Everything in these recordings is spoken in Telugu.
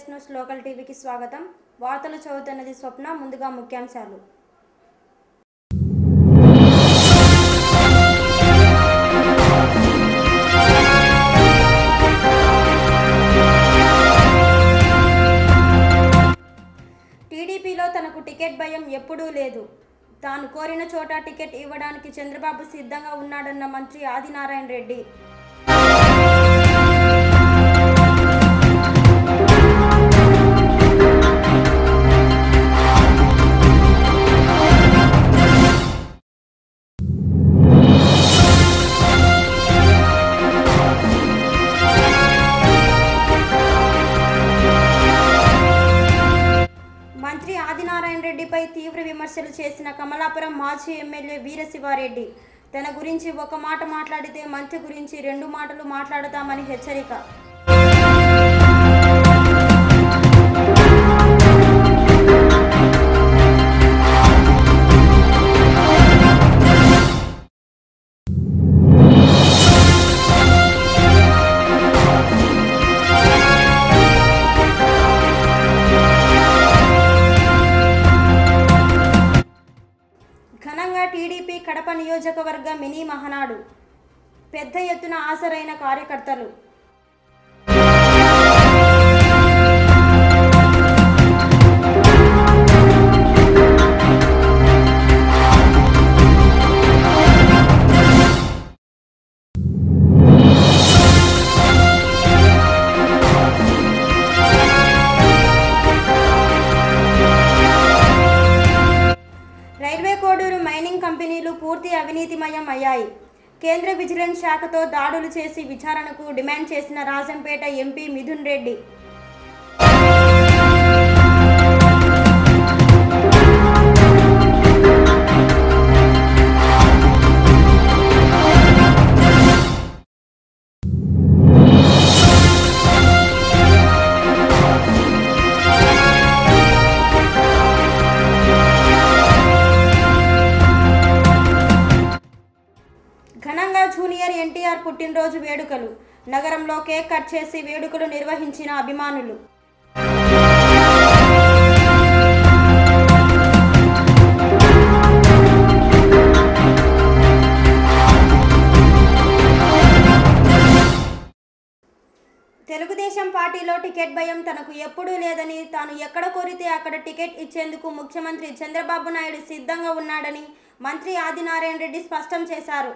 న్యూస్ లోకల్ టీవీకి స్వాగతం. వార్తలు చదువుతున్నది స్వప్న. ముందుగా ముఖ్యాంశాలు. టీడీపీలో తనకు టికెట్ భయం ఎప్పుడూ లేదు. తాను కోరిన చోట టికెట్ ఇవ్వడానికి చంద్రబాబు సిద్ధంగా ఉన్నాడన్న మంత్రి ఆదినారాయణ రెడ్డి. మంత్రి ఆదినారాయణ రెడ్డిపై తీవ్ర విమర్శలు చేసిన కమలాపురం మాజీ ఎమ్మెల్యే వీరశివారెడ్డి తన గురించి ఒక మాట మాట్లాడితే మంత్రి గురించి 2 మాటలు మాట్లాడతామని హెచ్చరిక. ఘనంగా టీడీపీ కడప నియోజకవర్గ మినీ మహానాడు. పెద్ద ఎత్తున హాజరైన కార్యకర్తలు. రైల్వే కోడూరు మైనింగ్ కంపెనీలు పూర్తి అవినీతిమయం అయ్యాయి. కేంద్ర విజిలెన్స్ శాఖతో దాడులు చేసి విచారణకు డిమాండ్ చేసిన రాజంపేట ఎంపీ మిథున్ రెడ్డి. ఘనంగా జూనియర్ ఎన్టీఆర్ పుట్టినరోజు వేడుకలు. నగరంలో కేక్ కట్ చేసి వేడుకలు నిర్వహించిన అభిమానులు. తెలుగుదేశం పార్టీలో టికెట్ భయం తనకు ఎప్పుడూ లేదని, తాను ఎక్కడ కోరితే అక్కడ టికెట్ ఇచ్చేందుకు ముఖ్యమంత్రి చంద్రబాబు నాయుడు సిద్ధంగా ఉన్నాడని మంత్రి ఆదినారాయణ రెడ్డి స్పష్టం చేశారు.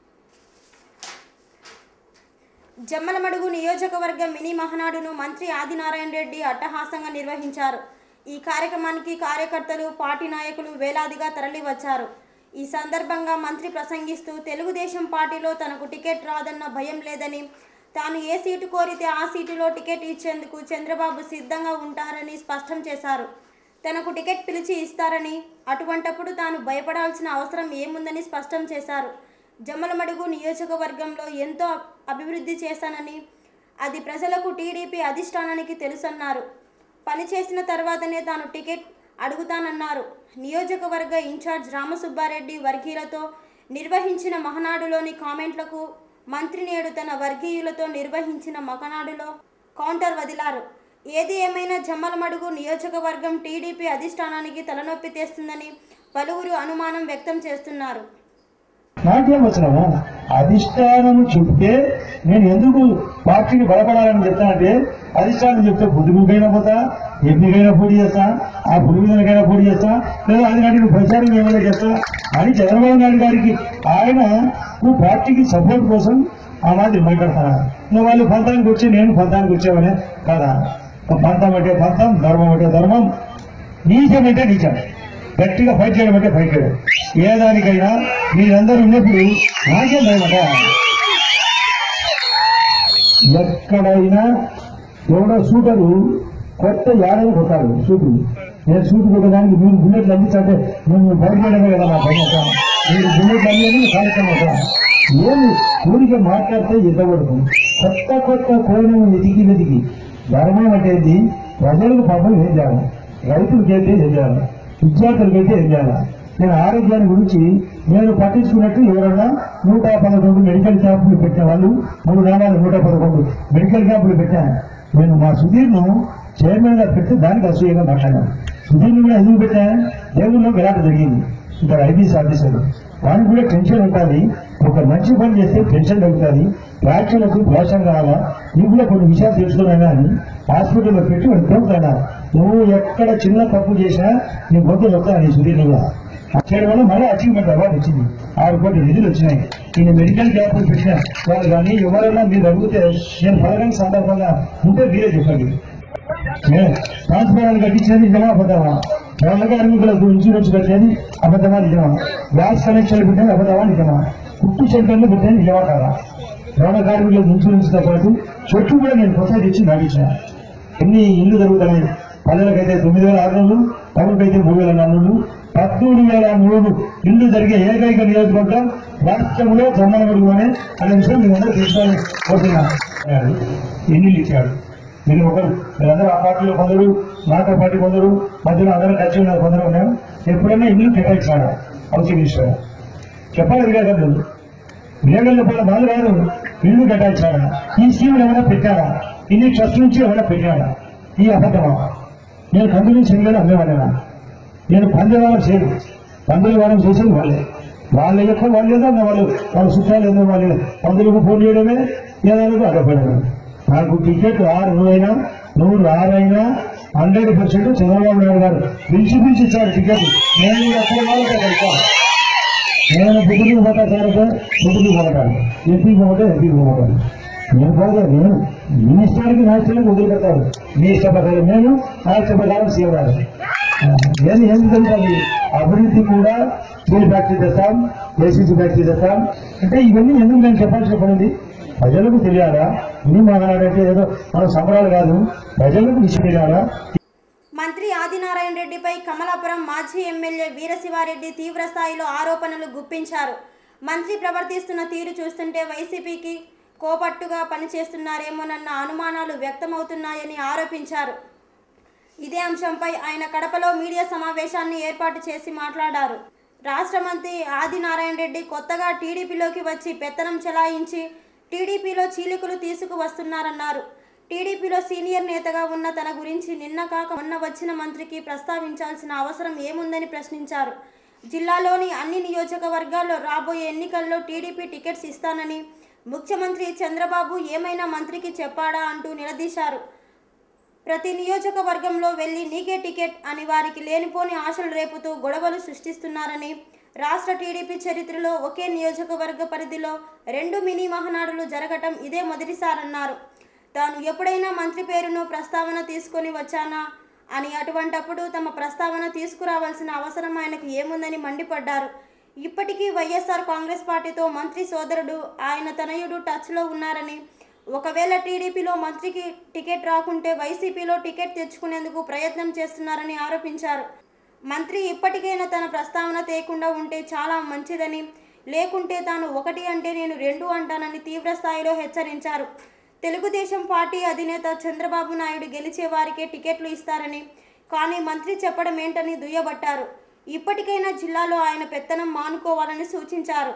జమ్మలమడుగు నియోజకవర్గ మినీ మహానాడును మంత్రి ఆదినారాయణ రెడ్డి అట్టహాసంగా నిర్వహించారు. ఈ కార్యక్రమానికి కార్యకర్తలు, పార్టీ నాయకులు వేలాదిగా తరలివచ్చారు. ఈ సందర్భంగా మంత్రి ప్రసంగిస్తూ తెలుగుదేశం పార్టీలో తనకు టికెట్ రాదన్న భయం లేదని, తాను ఏ సీటు కోరితే ఆ సీటులో టికెట్ ఇచ్చేందుకు చంద్రబాబు సిద్ధంగా ఉంటారని స్పష్టం చేశారు. తనకు టికెట్ పిలిచి ఇస్తారని, అటువంటప్పుడు తాను భయపడాల్సిన అవసరం ఏముందని స్పష్టం చేశారు. జమ్మలమడుగు నియోజకవర్గంలో ఎంతో అభివృద్ధి చేశానని, అది ప్రజలకు టీడీపీ అధిష్టానానికి తెలుసన్నారు. పని చేసిన తర్వాతనే తాను టికెట్ అడుగుతానన్నారు. నియోజకవర్గ ఇన్ఛార్జ్ రామసుబ్బారెడ్డి వర్గీయులతో నిర్వహించిన మహానాడులోని కామెంట్లకు మంత్రి నేడు తన వర్గీయులతో నిర్వహించిన మహానాడులో కౌంటర్ వదిలారు. ఏది ఏమైనా జమ్మలమడుగు నియోజకవర్గం టీడీపీ అధిష్టానానికి తలనొప్పి తెస్తుందని పలువురు అనుమానం వ్యక్తం చేస్తున్నారు. నాకేం వచ్చినాము అధిష్టానం చెప్తే నేను ఎందుకు పార్టీని బలపడాలని చెప్తానంటే, అధిష్టానం చెప్తే బుద్ధిముఖైనా పోతా, ఎన్నికైనా పోటీ చేస్తా, ఆ బుద్ధిముఖైనా పోటీ చేస్తా, లేదా అది నేను ప్రచారం ఏమైనా చేస్తా అని చంద్రబాబు నాయుడు గారికి ఆయన నువ్వు పార్టీకి సపోర్ట్ కోసం ఆ మాట మాట్లాడతాను. నువ్వు వాళ్ళు పంతానికి వచ్చి నేను పంతానికి వచ్చావనే కదా. పంతం అంటే పంతం, ధర్మం అంటే ధర్మం, నీచం అంటే నీచం. గట్టిగా ఫైట్ చేయడం అంటే ఫైట్ చేయడం. ఏ దానికైనా మీరందరూ ఉన్నప్పుడు నాకేం భయమట. ఎక్కడైనా ఎవడో షూటరు కొత్త యాడని కొట్టాడు షూటు. నేను షూట్ కొట్టడానికి మీరు బుల్లెట్లు అందించంటే మేము ఫైట్ చేయడమే కదా నా భయం. మీరు బుల్లెట్లు అందించి కార్యక్రమం ఏమి ఊరికే మాట్లాడితే ఇవ్వకూడదు. కొత్త కోణం వెతికి ధర్మం అంటే ప్రజలకు పాపం ఏం చేయాలి, రైతులకైతే ఏం చేయాలి, విద్యార్థులకైతే ఏం చేయాలి. నేను ఆరోగ్యాన్ని గురించి నేను పట్టించుకున్నట్టు ఎవరన్నా 111 మెడికల్ క్యాంపులు పెట్టిన వాళ్ళు 3 నెలలు 111 మెడికల్ క్యాంపులు పెట్టాను. నేను మా సుధీర్ను చైర్మన్ గా పెడితే దానికి అసూయంగా మాట్లాడాను. సుధీర్ని కూడా ఎందుకు పెట్టా, దేవుల్లో గలాట జరిగింది. ఇక్కడ ఐబీఎస్ ఆఫీసర్ వానికి కూడా టెన్షన్ ఉంటుంది. ఒక మంచి పని చేస్తే టెన్షన్ తగ్గుతుంది, ప్రేక్షకులకు ప్రోత్సాహం కావాలా, నీకు కూడా కొన్ని విషయాలు తెలుసుకున్నా అని హాస్పిటల్లో పెట్టి పెరుగుతాడా. నువ్వు ఎక్కడ చిన్న తప్పు చేసినా నీ గొంతు చెప్తాను. సుధీర్ని కూడా చేయడం వల్ల మళ్ళీ అచీవ్మెంట్ అవార్డు వచ్చింది, 6 కోట్ల నిధులు వచ్చినాయి. నేను మెడికల్ క్యాంపులు పెట్టిన వాళ్ళు కానీ ఎవరైనా మీరు అడిగితే నేను పలకని సందర్భంగా ఉంటే మీరే చెప్పండి. ట్రాన్స్ఫారాలు కట్టించేది నిజమా అబద్ధమా, వాళ్ళ కార్మికులకు ఇన్సూరెన్స్ పెట్టేది అబద్ధమా నిజమా, గ్యాస్ కనెక్షన్లు పెట్టేది అబద్ధమా నిజమా, కుట్టు సెంటర్లు పెట్టేది నిజమా కాదా, వాళ్ళ కార్మికులకు ఇన్సూరెన్స్ తో పాటు చెట్టు కూడా నేను కొత్త తెచ్చి నడిచిన. ఎన్ని ఇల్లు జరుగుతున్నాయి, పల్లెలకైతే 9,600, టౌన్కైతే 3,400, 13,300 ఇల్లు జరిగే ఏకైక నియోజకవర్గం రాష్ట్రంలో జమ్మలమడుగులోనే అనే విషయం మీరందరూ తెలుసుకోవాలని కోరుతున్నా. ఎన్ని ఇచ్చాడు మీరు ఒకరు, మీరందరూ ఆ పార్టీలో కొందరు, నాతో పార్టీ కొందరు, మధ్యలో అందరూ కలిసి ఉన్నారు, కొందరు ఉన్నారు. ఎప్పుడైనా ఇల్లు కేటాయించాడు హౌసింగ్ మినిస్టర్ చెప్పాలి. విలేకరులు విలేకరులు వాళ్ళు కాదు, ఇల్లు కేటాయించాడా, ఈ స్కీములు ఏమైనా పెట్టారా, ఇన్ని ట్రస్ట్ నుంచి ఏమైనా పెట్టాడా, ఈ అబద్ధమా. నేను కందులు చేయలేదు అమ్మేవాళ్ళేనా, నేను పందెవారం చేయను, పందులవారం చేసేది వాళ్ళే, వాళ్ళ యొక్క వాళ్ళు ఏదో వాళ్ళ చుట్టాలు ఏదో వాళ్ళే పందులకు ఫోన్ చేయడమే, ఏదో అడగడమే. నాకు టికెట్ 6 అయినా 106 అయినా 100% చంద్రబాబు నాయుడు గారు పిలిచి ఇచ్చారు టికెట్. నేను ఎక్కడ వాళ్ళకే తెలుసా, నేను పుట్టుకు పోతా సార్, పుట్టుకు పోతాను, ఎంపీకి పోతే ఎంపీకి పోతాను. నేను పోతే నేను మీ ఇష్టానికి నా ఇష్టానికి వదిలిపెడతారు, మీ ఇష్ట ప్రకారం నేను, నా ఇష్ట ప్రకారం సీఎం. నేను ఏం తెలుస్తుంది, అభివృద్ధి కూడా స్టీల్ ఫ్యాక్టరీ తెస్తాం, ఏసీసీ ఫ్యాక్టరీ తెస్తాం అంటే ఇవన్నీ ఎందుకు నేను చెప్పాల్సిన పడింది. ప్రజలకు తెలియాలా, ఇన్ని మాట్లాడంటే ఏదో మనం సంబరాలు కాదు, ప్రజలకు విషయం తెలియాలా. మంత్రి ఆదినారాయణ రెడ్డిపై కమలాపురం మాజీ ఎమ్మెల్యే వీరశివారెడ్డి తీవ్ర స్థాయిలో ఆరోపణలు గుప్పించారు. మంత్రి ప్రవర్తిస్తున్న తీరు చూస్తుంటే వైసీపీకి కోపట్టుగా పనిచేస్తున్నారేమోనన్న అనుమానాలు వ్యక్తమవుతున్నాయని ఆరోపించారు. ఇదే అంశంపై ఆయన కడపలో మీడియా సమావేశాన్ని ఏర్పాటు చేసి మాట్లాడారు. రాష్ట్ర మంత్రి ఆదినారాయణ రెడ్డి కొత్తగా టీడీపీలోకి వచ్చి పెత్తనం చెలాయించి టీడీపీలో చీలికలు తీసుకువస్తున్నారన్నారు. టీడీపీలో సీనియర్ నేతగా ఉన్న తన గురించి నిన్న కాక మొన్న వచ్చిన మంత్రికి ప్రస్తావించాల్సిన అవసరం ఏముందని ప్రశ్నించారు. జిల్లాలోని అన్ని నియోజకవర్గాల్లో రాబోయే ఎన్నికల్లో టీడీపీ టికెట్స్ ఇస్తానని ముఖ్యమంత్రి చంద్రబాబు ఏమైనా మంత్రికి చెప్పాడా అంటూ నిలదీశారు. ప్రతి నియోజకవర్గంలో వెళ్లి నీకే టికెట్ అని వారికి లేనిపోని ఆశలు రేపుతూ గొడవలు సృష్టిస్తున్నారని, రాష్ట్ర టీడీపీ చరిత్రలో ఒకే నియోజకవర్గ పరిధిలో 2 మినీ మహానాడులు జరగటం ఇదే మొదటిసారన్నారు. తాను ఎప్పుడైనా మంత్రి పేరును ప్రస్తావన తీసుకొని వచ్చానా అని, అటువంటప్పుడు తమ ప్రస్తావన తీసుకురావాల్సిన అవసరం ఆయనకు ఏముందని మండిపడ్డారు. ఇప్పటికీ వైఎస్ఆర్ కాంగ్రెస్ పార్టీతో మంత్రి సోదరుడు ఆయన తనయుడు టచ్లో ఉన్నారని, ఒకవేళ టీడీపీలో మంత్రికి టికెట్ రాకుంటే వైసీపీలో టికెట్ తెచ్చుకునేందుకు ప్రయత్నం చేస్తున్నారని ఆరోపించారు. మంత్రి ఇప్పటికైనా తన ప్రస్తావన తేకుండా ఉంటే చాలా మంచిదని, లేకుంటే తాను 1 అంటే నేను 2 అంటానని తీవ్ర స్థాయిలో హెచ్చరించారు. తెలుగుదేశం పార్టీ అధినేత చంద్రబాబు నాయుడు గెలిచే వారికే టికెట్లు ఇస్తారని, కానీ మంత్రి చెప్పడం ఏంటని దుయ్యబట్టారు. ఇప్పటికైనా జిల్లాలో ఆయన పెత్తనం మానుకోవాలని సూచించారు.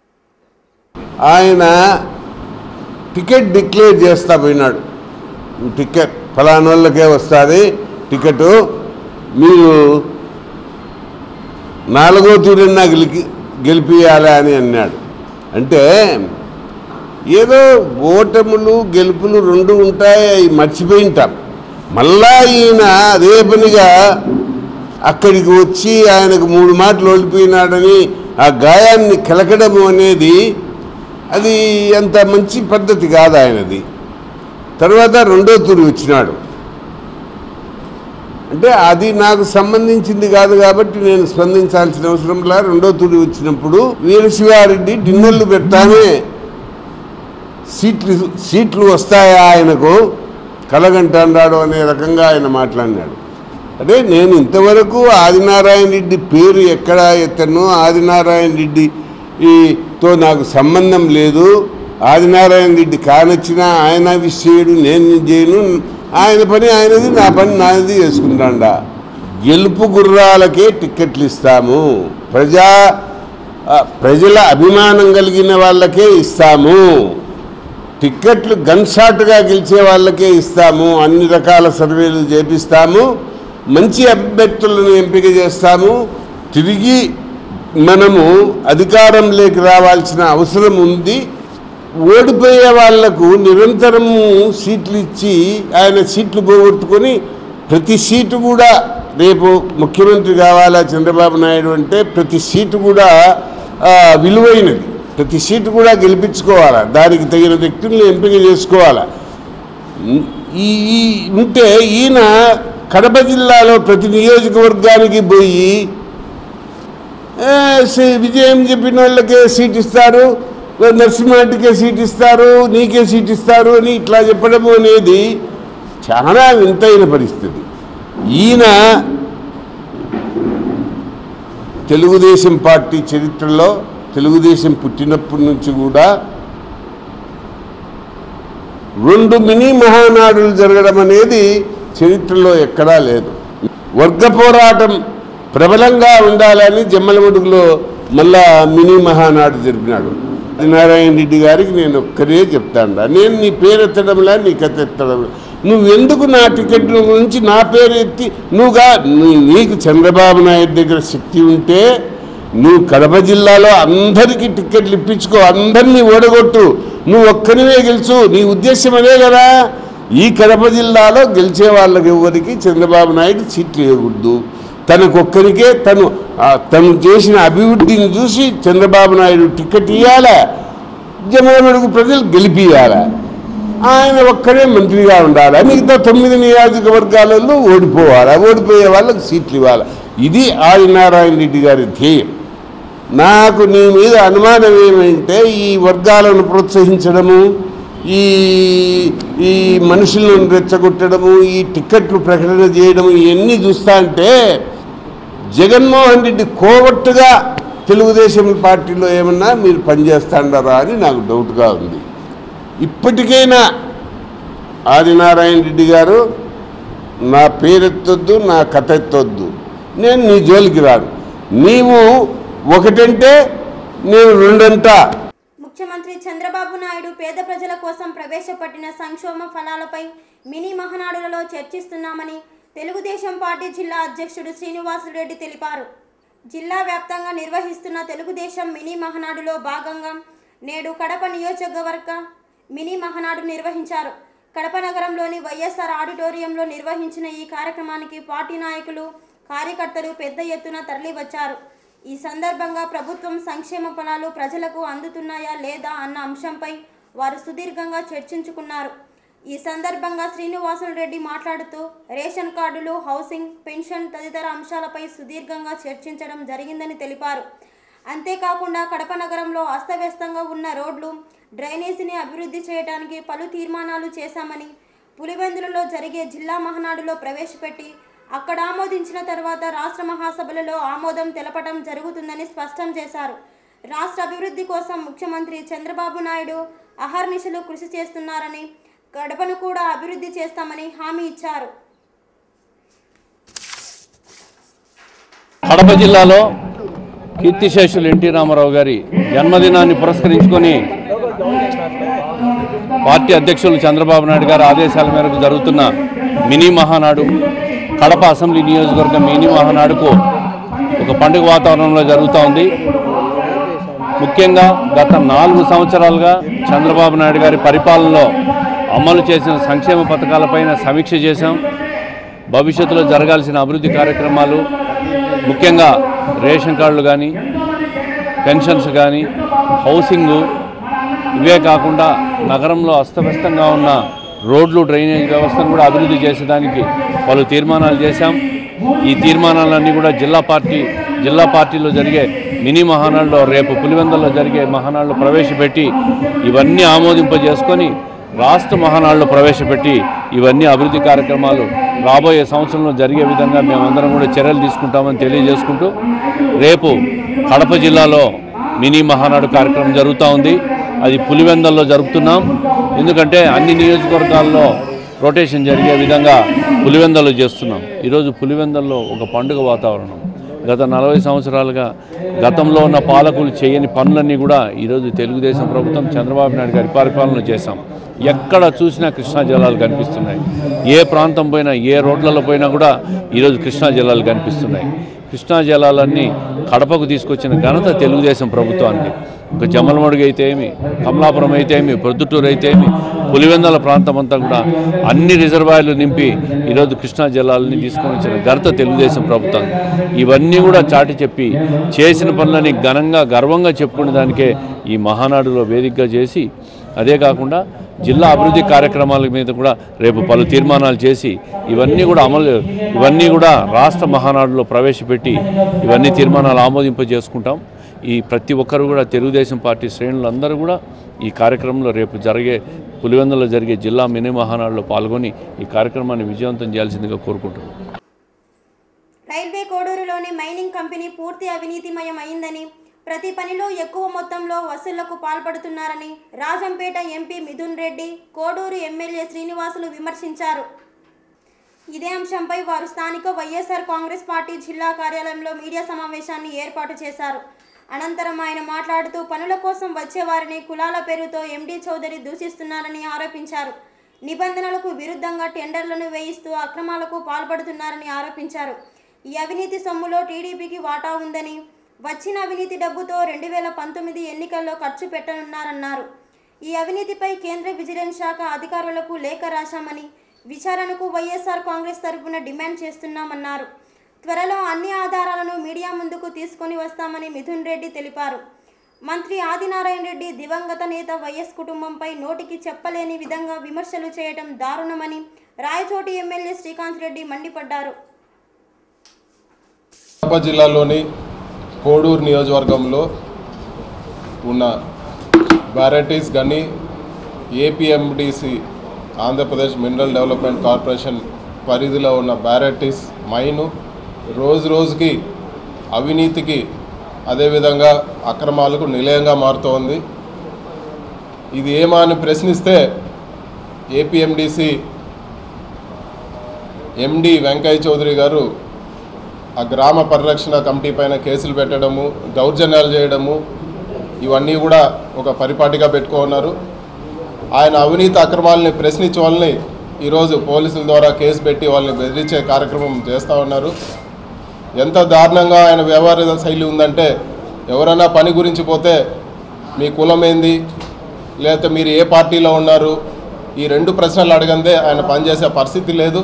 ఆయన టికెట్ డిక్లేర్ చేస్తా పోయినాడు, టికెట్ ఫలానా వాళ్ళకే వస్తుంది టికెట్, మీరు 4వ తూరైనా గెలిపియాలి అని అన్నాడు. అంటే ఏదో ఓటములు గెలుపులు 2 ఉంటాయి, అవి మర్చిపోయింటాం. మళ్ళా ఈయన అదే పనిగా అక్కడికి వచ్చి ఆయనకు 3 మాటలు ఓడిపోయినాడని ఆ గాయాన్ని కెలకడం అనేది అది అంత మంచి పద్ధతి కాదు ఆయనది. తర్వాత 2వ తూరు వచ్చినాడు అంటే అది నాకు సంబంధించింది కాదు కాబట్టి నేను స్పందించాల్సిన అవసరంలా. 2వ తూరు వచ్చినప్పుడు వీరశివారెడ్డి డిన్నర్లు పెడతానే సీట్లు వస్తాయా ఆయనకు కలగంటాడు అనే రకంగా ఆయన మాట్లాడినాడు. అంటే నేను ఇంతవరకు ఆదినారాయణ రెడ్డి పేరు ఎక్కడ ఎత్తను, ఆదినారాయణ రెడ్డితో నాకు సంబంధం లేదు, ఆదినారాయణ రెడ్డి కానొచ్చినా ఆయన విషయుడు, నేను చేయను, ఆయన పని ఆయనది, నా పని నాది చేసుకుంటాడా. గెలుపు గుర్రాలకే టిక్కెట్లు ఇస్తాము, ప్రజల అభిమానం కలిగిన వాళ్ళకే ఇస్తాము టిక్కెట్లు గన్షాట్గా గెలిచే వాళ్ళకే ఇస్తాము, అన్ని రకాల సర్వేలు చేపిస్తాము, మంచి అభ్యర్థులను ఎంపిక చేస్తాము, తిరిగి మనము అధికారంలోకి రావాల్సిన అవసరం ఉంది, ఓడిపోయే వాళ్లకు నిరంతరము సీట్లు ఇచ్చి ఆయన సీట్లు పోగొట్టుకొని ప్రతి సీటు కూడా రేపు ముఖ్యమంత్రి కావాలా చంద్రబాబు నాయుడు అంటే ప్రతి సీటు కూడా విలువైనది, ప్రతి సీటు కూడా గెలిపించుకోవాలా, దానికి తగిన వ్యక్తులను ఎంపిక చేసుకోవాలా. ఈ ఉంటే ఈయన కడప జిల్లాలో ప్రతి నియోజకవర్గానికి పోయి విజయం చెప్పిన వాళ్ళకే సీట్ ఇస్తారు, నరసింహారెడ్డికే సీట్ ఇస్తారు, నీకే సీట్ ఇస్తారు అని ఇట్లా చెప్పడం అనేది చాలా వింతైన పరిస్థితి. ఈయన తెలుగుదేశం పార్టీ చరిత్రలో తెలుగుదేశం పుట్టినప్పటి నుంచి కూడా 2 మినీ మహానాడులు జరగడం అనేది చరిత్రలో ఎక్కడా లేదు. వర్గ పోరాటం ప్రబలంగా ఉండాలని జమ్మలమడుగులో మళ్ళా మినీ మహానాడు జరిపినాడు. నారాయణ రెడ్డి గారికి నేను ఒక్కరే చెప్తాను, నేను నీ పేరు ఎత్తడంలా నీ కథ ఎత్తడంలా, నువ్వెందుకు నా టికెట్ల గురించి నా పేరు ఎత్తి నీకు చంద్రబాబు నాయుడు దగ్గర శక్తి ఉంటే నువ్వు కడప జిల్లాలో అందరికీ టిక్కెట్లు ఇప్పించుకో, అందరినీ ఓడగొట్టు, నువ్వు ఒక్కనివే గెలుచు, నీ ఉద్దేశం అదే కదా. ఈ కడప జిల్లాలో గెలిచే వాళ్ళకి ఎవరికి చంద్రబాబు నాయుడు సీట్లు ఇవ్వకూడదు, తనకొక్కరికే తను చేసిన అభివృద్ధిని చూసి చంద్రబాబు నాయుడు టికెట్ ఇవ్వాలా, జమ్మలమడుగు ప్రజలు గెలిపియాలా, ఆయన ఒక్కడే మంత్రిగా ఉండాలి, మిగతా 9 నియోజకవర్గాలలో ఓడిపోవాలా, ఓడిపోయే వాళ్ళకి సీట్లు ఇవ్వాలి. ఇది ఆదినారాయణ రెడ్డి గారి ధ్యేయం. నాకు నీ మీద అనుమానం ఏమంటే ఈ వర్గాలను ప్రోత్సహించడము, ఈ మనుషులను రెచ్చగొట్టడము, ఈ టిక్కెట్లు ప్రకటన చేయడము, ఇవన్నీ చూస్తా అంటే జగన్మోహన్ రెడ్డి కోవట్టుగా తెలుగుదేశం పార్టీలో ఏమన్నా మీరు పనిచేస్తాడారా అని నాకు డౌట్గా ఉంది. ఇప్పటికైనా ఆదినారాయణ రెడ్డి గారు నా పేరెత్తొద్దు, నా కథ ఎత్తొద్దు, నేను నీ జోలికి రాను, నీవు ఒకటంటే నేను రెండంటా. ముఖ్యమంత్రి చంద్రబాబు నాయుడు పేద ప్రజల కోసం ప్రవేశపెట్టిన సంక్షేమ ఫలాలపై మినీ మహానాడులలో చర్చిస్తున్నామని తెలుగుదేశం పార్టీ జిల్లా అధ్యక్షుడు శ్రీనివాసులరెడ్డి తెలిపారు. జిల్లా వ్యాప్తంగా నిర్వహిస్తున్న తెలుగుదేశం మినీ మహానాడులో భాగంగా నేడు కడప నియోజకవర్గ మినీ మహానాడు నిర్వహించారు. కడప నగరంలోని వైఎస్ఆర్ ఆడిటోరియంలో నిర్వహించిన ఈ కార్యక్రమానికి పార్టీ నాయకులు, కార్యకర్తలు పెద్ద ఎత్తున తరలివచ్చారు. ఈ సందర్భంగా ప్రభుత్వం సంక్షేమ ఫలాలు ప్రజలకు అందుతున్నాయా లేదా అన్న అంశంపై వారు సుదీర్ఘంగా చర్చించుకున్నారు. ఈ సందర్భంగా శ్రీనివాసులరెడ్డి మాట్లాడుతూ రేషన్ కార్డులు, హౌసింగ్, పెన్షన్ తదితర అంశాలపై సుదీర్ఘంగా చర్చించడం జరిగిందని తెలిపారు. అంతేకాకుండా కడప నగరంలో అస్తవ్యస్తంగా ఉన్న రోడ్లు, డ్రైనేజీని అభివృద్ధి చేయడానికి పలు తీర్మానాలు చేశామని, పులివెందులలో జరిగే జిల్లా మహానాడులో ప్రవేశపెట్టి అక్కడ ఆమోదించిన తర్వాత రాష్ట్ర మహాసభలలో ఆమోదం తెలపడం జరుగుతుందని స్పష్టం చేశారు. రాష్ట్ర అభివృద్ధి కోసం ముఖ్యమంత్రి చంద్రబాబు నాయుడు అహర్నిశలు కృషి చేస్తున్నారని, కడపను కూడా అభివృద్ధి చేస్తామని హామీ ఇచ్చారు. కడప జిల్లాలో కీర్తిశేషులు ఎన్టీ రామారావు గారి జన్మదినాన్ని పురస్కరించుకొని పార్టీ అధ్యక్షులు చంద్రబాబు నాయుడు గారి ఆదేశాల మేరకు జరుగుతున్న మినీ మహానాడు, కడప అసెంబ్లీ నియోజకవర్గం మినీ మహానాడుకు ఒక పండుగ వాతావరణంలో జరుగుతూ ఉంది. ముఖ్యంగా గత 4 సంవత్సరాలుగా చంద్రబాబు నాయుడు గారి పరిపాలనలో అమలు చేసిన సంక్షేమ పథకాలపైన సమీక్ష చేశాం. భవిష్యత్తులో జరగాల్సిన అభివృద్ధి కార్యక్రమాలు, ముఖ్యంగా రేషన్ కార్డులు కానీ, పెన్షన్స్ కానీ, హౌసింగు, ఇవే కాకుండా నగరంలో అస్తవ్యస్తంగా ఉన్న రోడ్లు, డ్రైనేజ్ వ్యవస్థను కూడా అభివృద్ధి చేసేదానికి పలు తీర్మానాలు చేశాం. ఈ తీర్మానాలన్నీ కూడా జిల్లా పార్టీలో జరిగే మినీ మహానాడులో, రేపు పులివెందుల్లో జరిగే మహానాడులో ప్రవేశపెట్టి ఇవన్నీ ఆమోదింపజేసుకొని రాష్ట్ర మహానాడులో ప్రవేశపెట్టి ఇవన్నీ అభివృద్ధి కార్యక్రమాలు రాబోయే సంవత్సరంలో జరిగే విధంగా మేమందరం కూడా చర్యలు తీసుకుంటామని తెలియజేసుకుంటూ, రేపు కడప జిల్లాలో మినీ మహానాడు కార్యక్రమం జరుగుతూ ఉంది. అది పులివెందుల్లో జరుపుతున్నాం. ఎందుకంటే అన్ని నియోజకవర్గాల్లో రొటేషన్ జరిగే విధంగా పులివెందుల్లో చేస్తున్నాం. ఈరోజు పులివెందుల్లో ఒక పండుగ వాతావరణం. గత 40 సంవత్సరాలుగా గతంలో ఉన్న పాలకులు చేయని పనులన్నీ కూడా ఈరోజు తెలుగుదేశం ప్రభుత్వం చంద్రబాబు నాయుడు గారి పరిపాలన చేశాం. ఎక్కడ చూసినా కృష్ణా జలాలు కనిపిస్తున్నాయి. ఏ ప్రాంతం పోయినా, ఏ రోడ్లలో పోయినా కూడా ఈరోజు కృష్ణా జలాలు కనిపిస్తున్నాయి. కృష్ణా జలాలన్నీ కడపకు తీసుకొచ్చిన ఘనత తెలుగుదేశం ప్రభుత్వానికి. ఒక జమ్మలమడుగు అయితే ఏమి, కమలాపురం అయితే ఏమి, ప్రొద్దుటూరు అయితే ఏమి, పులివెందుల ప్రాంతం అంతా కూడా అన్ని రిజర్వాయర్లు నింపి ఈరోజు కృష్ణా జలాలని తీసుకొని వచ్చిన ఘనత తెలుగుదేశం ప్రభుత్వం. ఇవన్నీ కూడా చాటి చెప్పి చేసిన పనులని ఘనంగా గర్వంగా చెప్పుకునే దానికే ఈ మహానాడులో వేదికగా చేసి, అదే కాకుండా జిల్లా అభివృద్ధి కార్యక్రమాల మీద కూడా రేపు పలు తీర్మానాలు చేసి ఇవన్నీ కూడా రాష్ట్ర మహానాడులో ప్రవేశపెట్టి ఇవన్నీ తీర్మానాలు ఆమోదింపజేసుకుంటాం. ఈ ప్రతి ఒక్కరు కూడా తెలుగుదేశం పార్టీ శ్రేణులందరూ కూడా ఈ కార్యక్రమంలో రేపు పులివెందులో జరిగే జిల్లా మినీ మహానాడులో పాల్గొని ఈ కార్యక్రమాన్ని విజయవంతం చేయాల్సిందిగా కోరుకుంటున్నాం. రైల్వే కోడూరులోని మైనింగ్ కంపెనీ పూర్తి అవినీతిమయం అయిందని, ప్రతి పనిలో ఎక్కువ మొత్తంలో వసూళ్లకు పాల్పడుతున్నారని రాజంపేట ఎంపీ మిథున్ రెడ్డి, కోడూరు ఎమ్మెల్యే శ్రీనివాసులు విమర్శించారు. ఇదే అంశంపై వారు స్థానిక వైఎస్ఆర్ కాంగ్రెస్ పార్టీ జిల్లా కార్యాలయంలో మీడియా సమావేశాన్ని ఏర్పాటు చేశారు. అనంతరం ఆయన మాట్లాడుతూ పనుల కోసం వచ్చేవారిని కులాల పేరుతో ఎండీ చౌదరి దూషిస్తున్నారని ఆరోపించారు. నిబంధనలకు విరుద్ధంగా టెండర్లను వేయిస్తూ అక్రమాలకు పాల్పడుతున్నారని ఆరోపించారు. ఈ అవినీతి సొమ్ములో టీడీపీకి వాటా ఉందని, వచ్చిన అవినీతి డబ్బుతో 2019 ఎన్నికల్లో ఖర్చు పెట్టనున్నారన్నారు. ఈ అవినీతిపై కేంద్ర విజిలెన్స్ శాఖ అధికారులకు లేఖ రాశామని, విచారణకు వైఎస్ఆర్ కాంగ్రెస్ తరపున డిమాండ్ చేస్తున్నామన్నారు. త్వరలో అన్ని ఆధారాలను మీడియా ముందుకు తీసుకొని వస్తామని మిథున్ రెడ్డి తెలిపారు. మంత్రి ఆదినారాయణ రెడ్డి దివంగత నేత వైఎస్ కుటుంబంపై నోటికి చెప్పలేని విధంగా విమర్శలు చేయడం దారుణమని రాయచోటి ఎమ్మెల్యే శ్రీకాంత్ రెడ్డి మండిపడ్డారు. కడప జిల్లాలోని కోడూరు నియోజకవర్గంలో ఉన్న బ్యారటీస్ గని APMDC Andhra Pradesh mineral development corporation పరిధిలో ఉన్న బ్యారటీస్ మైను రోజు రోజుకి అవినీతికి అదేవిధంగా అక్రమాలకు నిలయంగా మారుతోంది. ఇది ఏమా అని ప్రశ్నిస్తే ఏపీఎండిసి ఎండి వెంకయ్య చౌదరి గారు ఆ గ్రామ పరిరక్షణ కమిటీ పైన కేసులు పెట్టడము, దౌర్జన్యాలు చేయడము, ఇవన్నీ కూడా ఒక పరిపాటిగా పెట్టుకున్నారు. ఆయన అవినీతి అక్రమాలని ప్రశ్నించే వాళ్ళని ఈరోజు పోలీసుల ద్వారా కేసు పెట్టి వాళ్ళని బెదిరించే కార్యక్రమం చేస్తూ ఉన్నారు. ఎంత దారుణంగా ఆయన వ్యవహార శైలి ఉందంటే, ఎవరైనా పని గురించి పోతే మీ కులం ఏంది, లేకపోతే మీరు ఏ పార్టీలో ఉన్నారు, ఈ 2 ప్రశ్నలు అడగందే ఆయన పనిచేసే పరిస్థితి లేదు.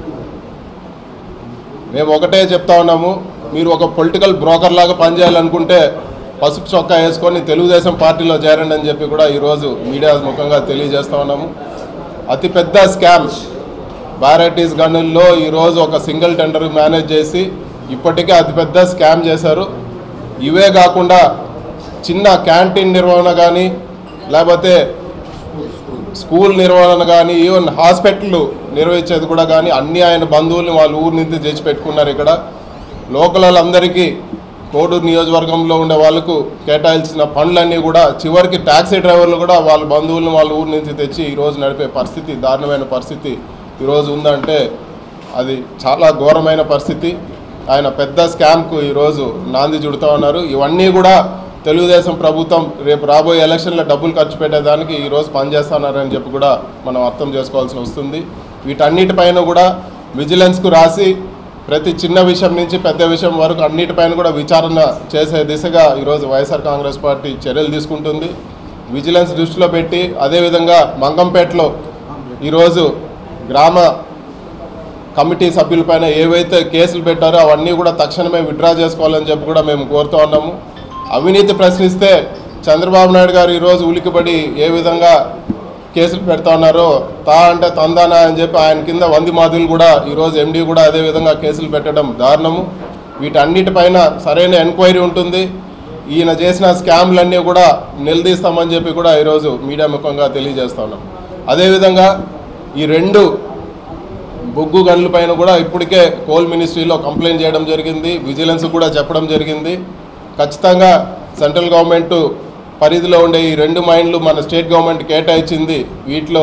మేము ఒకటే చెప్తా ఉన్నాము, మీరు ఒక పొలిటికల్ బ్రోకర్ లాగా పనిచేయాలనుకుంటే పసుపు చొక్కా వేసుకొని తెలుగుదేశం పార్టీలో చేరండి అని చెప్పి కూడా ఈరోజు మీడియా ముఖంగా తెలియజేస్తూ ఉన్నాము. అతిపెద్ద స్కామ్ బ్యారటీస్ గనుల్లో ఈరోజు ఒక సింగిల్ టెండర్ మేనేజ్ చేసి ఇప్పటికే అతిపెద్ద స్కామ్ చేశారు. ఇవే కాకుండా చిన్న క్యాంటీన్ నిర్వహణ కానీ, లేకపోతే స్కూల్ నిర్వహణ కానీ, ఈవెన్ హాస్పిటల్ నిర్వహించేది కూడా కానీ అన్నీ ఆయన బంధువుల్ని వాళ్ళ ఊరి నుంచి తెచ్చిపెట్టుకున్నారు. ఇక్కడ లోకల్ వాళ్ళందరికీ కోడూరు నియోజకవర్గంలో ఉండే వాళ్ళకు కేటాయించిన పనులన్నీ కూడా చివరికి ట్యాక్సీ డ్రైవర్లు కూడా వాళ్ళ బంధువులను వాళ్ళ ఊరి నుంచి తెచ్చి ఈరోజు నడిపే పరిస్థితి, దారుణమైన పరిస్థితి ఈరోజు ఉందంటే అది చాలా ఘోరమైన పరిస్థితి. ఆయన పెద్ద స్కామ్కు ఈరోజు నాంది చుడుతూ ఉన్నారు. ఇవన్నీ కూడా తెలుగుదేశం ప్రభుత్వం రేపు రాబోయే ఎలక్షన్లో డబ్బులు ఖర్చు పెట్టేదానికి ఈరోజు పనిచేస్తున్నారని చెప్పి కూడా మనం అర్థం చేసుకోవాల్సి వస్తుంది. వీటన్నిటిపైన కూడా విజిలెన్స్కు రాసి ప్రతి చిన్న విషయం నుంచి పెద్ద విషయం వరకు అన్నిటిపైన కూడా విచారణ చేసే దిశగా ఈరోజు వైఎస్ఆర్ కాంగ్రెస్ పార్టీ చర్యలు తీసుకుంటుంది. విజిలెన్స్ దృష్టిలో పెట్టి అదేవిధంగా మంగంపేటలో ఈరోజు గ్రామ కమిటీ సభ్యులపైన ఏవైతే కేసులు పెట్టారో అవన్నీ కూడా తక్షణమే విత్డ్రా చేసుకోవాలని చెప్పి కూడా మేము కోరుతూ ఉన్నాము. అవినీతి ప్రశ్నిస్తే చంద్రబాబు నాయుడు గారు ఈరోజు ఉలికిపడి ఏ విధంగా కేసులు పెడతా ఉన్నారో, తా అంటే తందానా అని చెప్పి ఆయన కింద 100 మాదులు కూడా ఈరోజు ఎండీ కూడా అదేవిధంగా కేసులు పెట్టడం దారుణము. వీటన్నిటిపైన సరైన ఎంక్వైరీ ఉంటుంది. ఈయన చేసిన స్కామ్లన్నీ కూడా నిలదీస్తామని చెప్పి కూడా ఈరోజు మీడియా ముఖంగా తెలియజేస్తా ఉన్నాం. అదేవిధంగా ఈ 2 బొగ్గు గనుల పైన కూడా ఇప్పటికే కోల్ మినిస్ట్రీలో కంప్లైంట్ చేయడం జరిగింది. విజిలెన్స్ కూడా చెప్పడం జరిగింది. ఖచ్చితంగా సెంట్రల్ గవర్నమెంట్ పరిధిలో ఉండే ఈ 2 మైన్లు మన స్టేట్ గవర్నమెంట్ కేటాయించింది. వీటిలో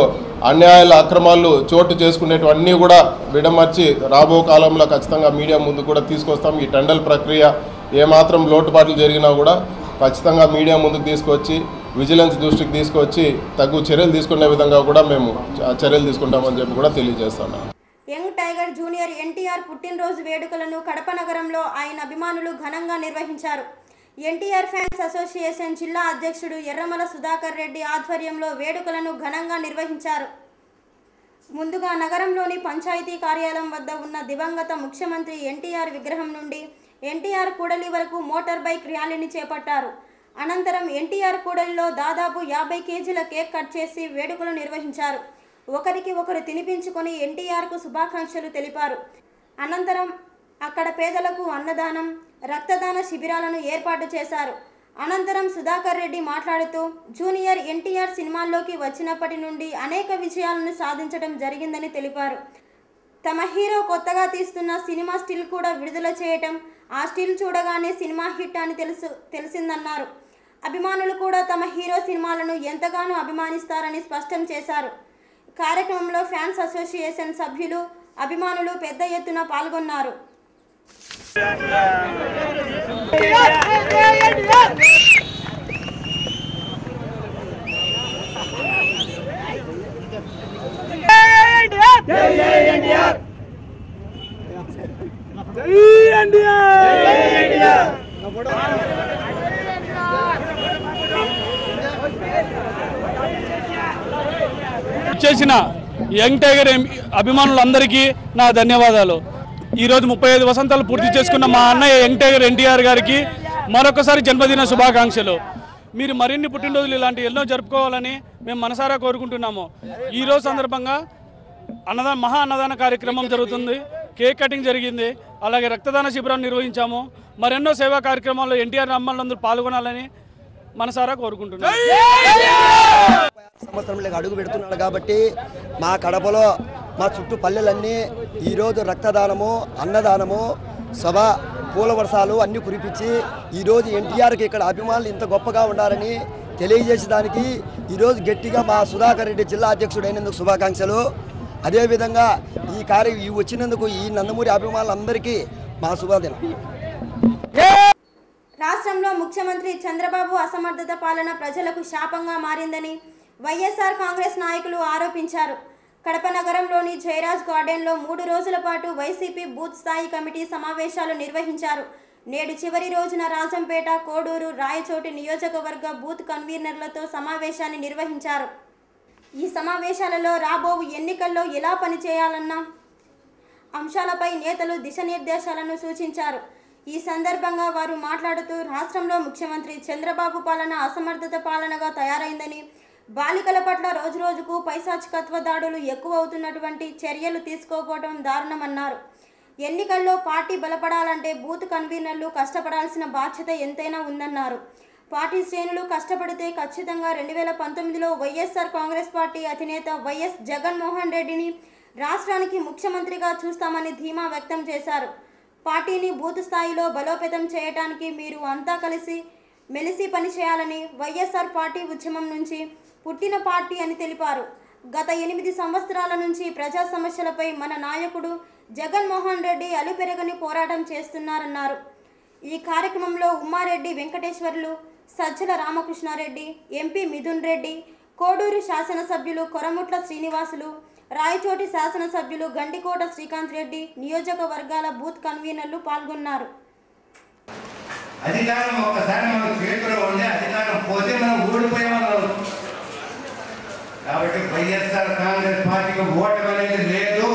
అన్యాయాల అక్రమాలు చోటు చేసుకునేటివన్నీ కూడా విడమర్చి రాబో కాలంలో ఖచ్చితంగా మీడియా ముందు కూడా తీసుకొస్తాం. ఈ టెండర్ ప్రక్రియ ఏమాత్రం లోటుపాట్లు జరిగినా కూడా ఖచ్చితంగా మీడియా ముందుకు తీసుకొచ్చి విజిలెన్స్ దృష్టికి తీసుకొచ్చి తగు చర్యలు తీసుకునే విధంగా కూడా మేము చర్యలు తీసుకుంటామని చెప్పి కూడా తెలియజేస్తున్నాం. యంగ్ టైగర్ జూనియర్ ఎన్టీఆర్ పుట్టినరోజు వేడుకలను కడప నగరంలో ఆయన అభిమానులు ఘనంగా నిర్వహించారు. ఎన్టీఆర్ ఫ్యాన్స్ అసోసియేషన్ జిల్లా అధ్యక్షుడు ఎర్రమల సుధాకర్ రెడ్డి ఆధ్వర్యంలో వేడుకలను ఘనంగా నిర్వహించారు. ముందుగా నగరంలోని పంచాయతీ కార్యాలయం వద్ద ఉన్న దివంగత ముఖ్యమంత్రి ఎన్టీఆర్ విగ్రహం నుండి ఎన్టీఆర్ కూడలి వరకు మోటార్ బైక్ ర్యాలీని చేపట్టారు. అనంతరం ఎన్టీఆర్ కూడలిలో దాదాపు 50 కేజీల కేక్ కట్ చేసి వేడుకలు నిర్వహించారు. ఒకరికి ఒకరు తినిపించుకొని ఎన్టీఆర్కు శుభాకాంక్షలు తెలిపారు. అనంతరం అక్కడ పేదలకు అన్నదానం, రక్తదాన శిబిరాలను ఏర్పాటు చేశారు. అనంతరం సుధాకర్ రెడ్డి మాట్లాడుతూ జూనియర్ ఎన్టీఆర్ సినిమాల్లోకి వచ్చినప్పటి నుండి అనేక విజయాలను సాధించడం జరిగిందని తెలిపారు. తమ హీరో కొత్తగా తీస్తున్న సినిమా స్టిల్ కూడా విడుదల చేయటం, ఆ స్టిల్ చూడగానే సినిమా హిట్ అని తెలిసిందన్నారు. అభిమానులు కూడా తమ హీరో సినిమాలను ఎంతగానో అభిమానిస్తారని స్పష్టం చేశారు. కార్యక్రమంలో ఫ్యాన్స్ అసోసియేషన్ సభ్యులు, అభిమానులు పెద్ద ఎత్తున పాల్గొన్నారు. చేసిన యంగ్ టైగర్ అభిమానులందరికీ నా ధన్యవాదాలు. ఈరోజు 35 వసంతాలు పూర్తి చేసుకున్న మా అన్నయ్య యంగ్ టైగర్ ఎన్టీఆర్ గారికి మరొకసారి జన్మదిన శుభాకాంక్షలు. మీరు మరిన్ని పుట్టినరోజులు ఇలాంటి ఎన్నో జరుపుకోవాలని మేము మనసారా కోరుకుంటున్నాము. ఈరోజు సందర్భంగా మహా అన్నదాన కార్యక్రమం జరుగుతుంది. కేక్ కటింగ్ జరిగింది. అలాగే రక్తదాన శిబిరాన్ని నిర్వహించాము. మరెన్నో సేవా కార్యక్రమాల్లో ఎన్టీఆర్ అమ్మాయిలందరూ పాల్గొనాలని మనసారా కోరుకుంటున్నాను. సంవత్సరంలోకి అడుగు పెడుతున్నాడు కాబట్టి మా కడపలో మా చుట్టూ పల్లెలన్నీ ఈరోజు రక్తదానము, అన్నదానము, సభ, పూల వర్షాలు అన్నీ కురిపించి ఈరోజు ఎన్టీఆర్కి ఇక్కడ అభిమానులు ఇంత గొప్పగా ఉండాలని తెలియజేసేదానికి ఈరోజు గట్టిగా మా సుధాకర్ రెడ్డి జిల్లా అధ్యక్షుడు అయినందుకు శుభాకాంక్షలు. అదేవిధంగా ఈ వచ్చినందుకు ఈ నందమూరి అభిమానులందరికీ మా శుభదినం. రాష్ట్రంలో ముఖ్యమంత్రి చంద్రబాబు అసమర్థత పాలన ప్రజలకు శాపంగా మారిందని వైఎస్ఆర్ కాంగ్రెస్ నాయకులు ఆరోపించారు. కడప నగరంలోని జయరాజ్ గార్డెన్లో 3 రోజుల పాటు వైసీపీ బూత్ స్థాయి కమిటీ సమావేశాలు నిర్వహించారు. నేడు చివరి రోజున రాజంపేట, కోడూరు, రాయచోటి నియోజకవర్గ బూత్ కన్వీనర్లతో సమావేశాన్ని నిర్వహించారు. ఈ సమావేశాలలో రాబోవు ఎన్నికల్లో ఎలా పనిచేయాలన్న అంశాలపై నేతలు దిశానిర్దేశాలను సూచించారు. ఈ సందర్భంగా వారు మాట్లాడుతూ రాష్ట్రంలో ముఖ్యమంత్రి చంద్రబాబు పాలన అసమర్థత పాలనగా తయారైందని, బాలికల పట్ల రోజురోజుకు పైశాచికత్వ దాడులు ఎక్కువ అవుతున్నటువంటి చర్యలు తీసుకోకపోవడం దారుణమన్నారు. ఎన్నికల్లో పార్టీ బలపడాలంటే బూత్ కన్వీనర్లు కష్టపడాల్సిన బాధ్యత ఎంతైనా ఉందన్నారు. పార్టీ శ్రేణులు కష్టపడితే ఖచ్చితంగా 2019లో వైఎస్ఆర్ కాంగ్రెస్ పార్టీ అధినేత వైఎస్ జగన్మోహన్ రెడ్డిని రాష్ట్రానికి ముఖ్యమంత్రిగా చూస్తామని ధీమా వ్యక్తం చేశారు. పార్టీని బూత్ స్థాయిలో బలోపేతం చేయడానికి మీరు అంతా కలిసి మెలిసి పనిచేయాలని, వైఎస్ఆర్ పార్టీ ఉద్యమం నుంచి పుట్టిన పార్టీ అని తెలిపారు. గత 8 సంవత్సరాల నుంచి ప్రజా సమస్యలపై మన నాయకుడు జగన్మోహన్ రెడ్డి అలుపెరగని పోరాటం చేస్తున్నారన్నారు. ఈ కార్యక్రమంలో ఉమ్మారెడ్డి వెంకటేశ్వర్లు, సజ్జల రామకృష్ణారెడ్డి, ఎంపీ మిథున్ రెడ్డి, కోడూరు శాసనసభ్యులు కొరముట్ల శ్రీనివాసులు, రాయచోటి శాసనసభ్యులు గండికోట శ్రీకాంత్ రెడ్డి, నియోజకవర్గాల బూత్ కన్వీనర్లు పాల్గొన్నారు. అధికారం ఒక్కసారి మన చేతిలో ఉండే అధికారం పోతే మనం ఓడిపోయామన్నారు. కాబట్టి వైఎస్ఆర్ కాంగ్రెస్ పార్టీకి ఓటమి అనేది లేదు.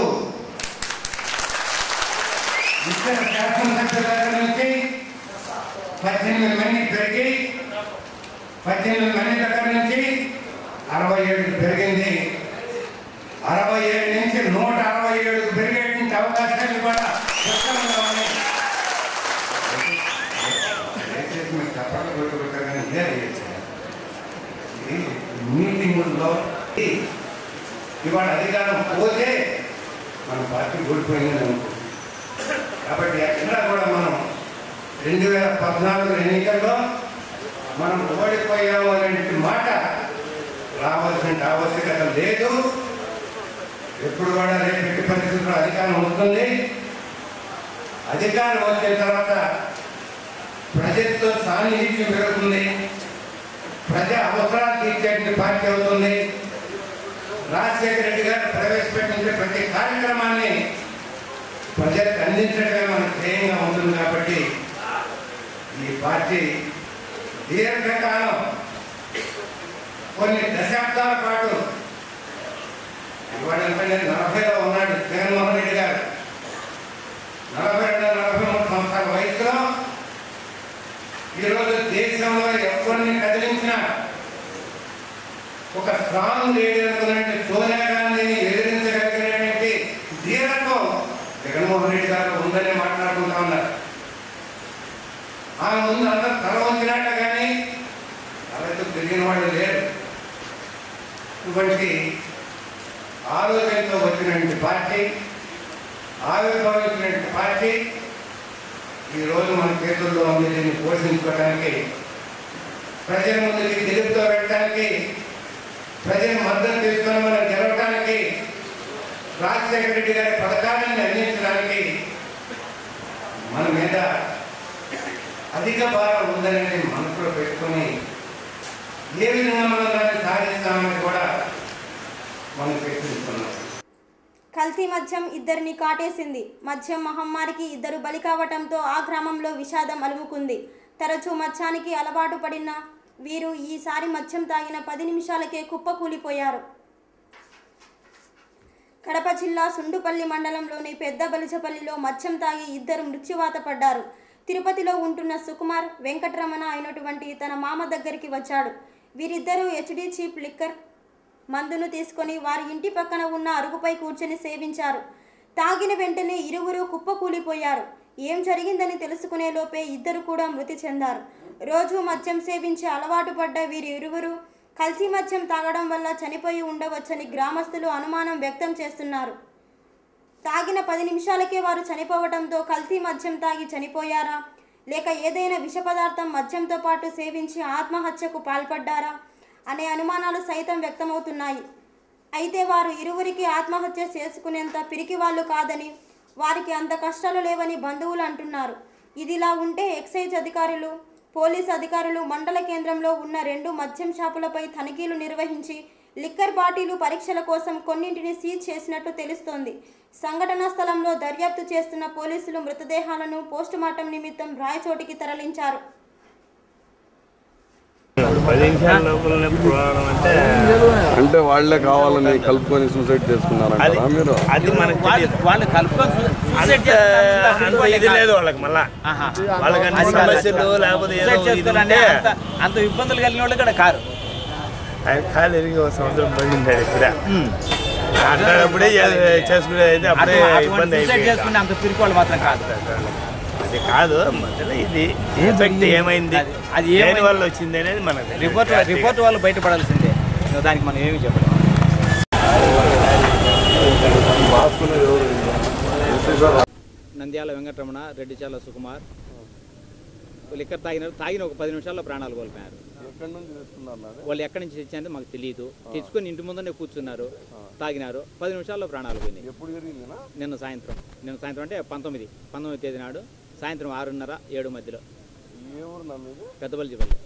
ఇక్కడ శాసనసభ్యుల దగ్గర నుంచి 18 మంది పెరిగి 18 మంది దగ్గర నుంచి 67 పెరిగింది. 67 నుంచి 167 పెరిగేటువంటి అవకాశాలు కూడా చట్టంలో ఉన్నాయి. మీటింగుల్లో ఇవాళ అధికారం పోతే మన పార్టీ ఓడిపోయిందని అనుకో. కాబట్టి ఎక్కడ కూడా మనం 2014 ఎన్నికల్లో మనం ఓడిపోయాము అనే మాట రావాల్సిన ఆవశ్యకత లేదు. ఎప్పుడు కూడా రేపు పరిస్థితుల్లో అధికారం వస్తుంది. అధికారం వచ్చిన తర్వాత ప్రజలతో సాన్నిహిత్యం పెరుగుతుంది, ప్రజా అవసరాలు తీర్చేటువంటి పార్టీ అవుతుంది. రాజశేఖర రెడ్డి గారు ప్రవేశపెట్టిన ప్రతి కార్యక్రమాన్ని ప్రజలకు అందించడమే మన ధ్యేయంగా ఉంటుంది. కాబట్టి ఈ పార్టీ దీర్ఘకాలం కొన్ని దశాబ్దాల పాటు ఇవాళ 40లో ఉన్నాడు జగన్మోహన్ రెడ్డి గారు. 42-43 సంవత్సరాల వయసులో ఈరోజు దేశంలో ఎవరిని కదిలించిన ఒక స్ట్రాంగ్ లీడర్ అనుకున్నట్టు సోనియా గాంధీని ఎదిరించగలిగినటువంటి ధీరత్వం జగన్మోహన్ రెడ్డి గారు ఉందని మాట్లాడుకుంటా ఉన్నారు. ఆమె ముందు అందరూ తల వంచినట్ట కానీ తలతో తిరిగిన వాళ్ళు లేరు. ఇటువంటి ఆలోచనతో వచ్చినటువంటి పార్టీ, ఆవిర్భవించినటువంటి పార్టీ ఈరోజు మన చేతుల్లో ఉంది. దీన్ని పోషించుకోవడానికి, ప్రజల ముందుకి గెలుపుతో వెళ్ళడానికి, ప్రజల మద్దతు తీసుకొని మనం గెలవడానికి, రాజశేఖర రెడ్డి గారి పథకాలను అందించడానికి మన మీద అధిక భారం ఉందనేది మనసులో పెట్టుకొని ఏ విధంగా మనం దాన్ని సాధిస్తామని కూడా మనం చర్చించుకున్నాం. కల్తీ మద్యం ఇద్దరిని కాటేసింది. మద్యం మహమ్మారికి ఇద్దరు బలి కావటంతో ఆ గ్రామంలో విషాదం అలుముకుంది. తరచూ మద్యానికి అలవాటు పడిన వీరు ఈసారి మద్యం తాగిన 10 నిమిషాలకే కుప్పకూలిపోయారు. కడప జిల్లా సుండుపల్లి మండలంలోని పెద్ద బలిజపల్లిలో మద్యం తాగి ఇద్దరు మృత్యువాత పడ్డారు. తిరుపతిలో ఉంటున్న సుకుమార్ వెంకటరమణ అయినటువంటి తన మామ దగ్గరికి వచ్చాడు. వీరిద్దరూ హెచ్డి చీప్ లిక్కర్ మందును తీసుకొని వారి ఇంటి పక్కన ఉన్న అరుగుపై కూర్చొని సేవించారు. తాగిన వెంటనే ఇరువురు కుప్పకూలిపోయారు. ఏం జరిగిందని తెలుసుకునే లోపే ఇద్దరు కూడా మృతి చెందారు. రోజు మద్యం సేవించి అలవాటు పడ్డ వీరి ఇరువురు కల్తీ మద్యం తాగడం వల్ల చనిపోయి ఉండవచ్చని గ్రామస్తులు అనుమానం వ్యక్తం చేస్తున్నారు. తాగిన 10 నిమిషాలకే వారు చనిపోవడంతో కల్తీ మద్యం తాగి చనిపోయారా, లేక ఏదైనా విష పదార్థం మద్యంతో పాటు సేవించి ఆత్మహత్యకు పాల్పడ్డారా అనే అనుమానాలు సైతం వ్యక్తమవుతున్నాయి. అయితే వారు ఇరువురికి ఆత్మహత్య చేసుకునేంత పిరికి వాళ్ళు కాదని, వారికి అంత కష్టాలు లేవని బంధువులు అంటున్నారు. ఇదిలా ఉంటే ఎక్సైజ్ అధికారులు, పోలీసు అధికారులు మండల కేంద్రంలో ఉన్న 2 మద్యం షాపులపై తనిఖీలు నిర్వహించి లిక్కర్ బాటిలు పరీక్షల కోసం కొన్నింటిని సీజ్ చేసినట్టు తెలుస్తోంది. సంఘటనా స్థలంలో దర్యాప్తు చేస్తున్న పోలీసులు మృతదేహాలను పోస్టుమార్టం నిమిత్తం రాయచోటికి తరలించారు. అంటే వాళ్ళే కావాలని కలుపుకొని సూసైడ్ చేసుకున్నారంటారా మీరు? అది మనకి వాళ్ళు కలుపుకొని ఇది లేదు వాళ్ళకి, మళ్ళా వాళ్ళకి అన్ని సమస్యలు లేకపోతే అంత ఇబ్బందులు కలిగిన వాళ్ళు కూడా కారు కాలు ఎరిగి 1 సంవత్సరం పడింది. ఇప్పుడే అప్పుడే చేసుకునేది అప్పుడే ఇబ్బంది చేసుకునే అంత పిరికి వాళ్ళు మాత్రం కాదు. అది కాదు మధ్యలో ఇది ఎఫెక్ట్ ఏమైంది, అది ఏమి వల్ల వచ్చింది అనేది మనకు రిపోర్ట్ వాళ్ళు బయటపడాల్సిందే. దానికి మనం ఏమి చెప్పలేము. నంద్యాల వెంకటరమణ, రెడ్డిచాల సుకుమార్ లిక్కర్ తాగిన ఒక 10 నిమిషాల్లో ప్రాణాలు కోల్పోయారు. వాళ్ళు ఎక్కడి నుంచి తెచ్చారంటే మాకు తెలియదు. తెచ్చుకొని ఇంటి ముందనే కూర్చున్నారు, తాగినారు, 10 నిమిషాల్లో ప్రాణాలు పోయినాయి. నిన్న సాయంత్రం అంటే 19వ తేదీ నాడు సాయంత్రం 6:30, 7 మధ్యలో. పెద్దబలిజిపల్లి.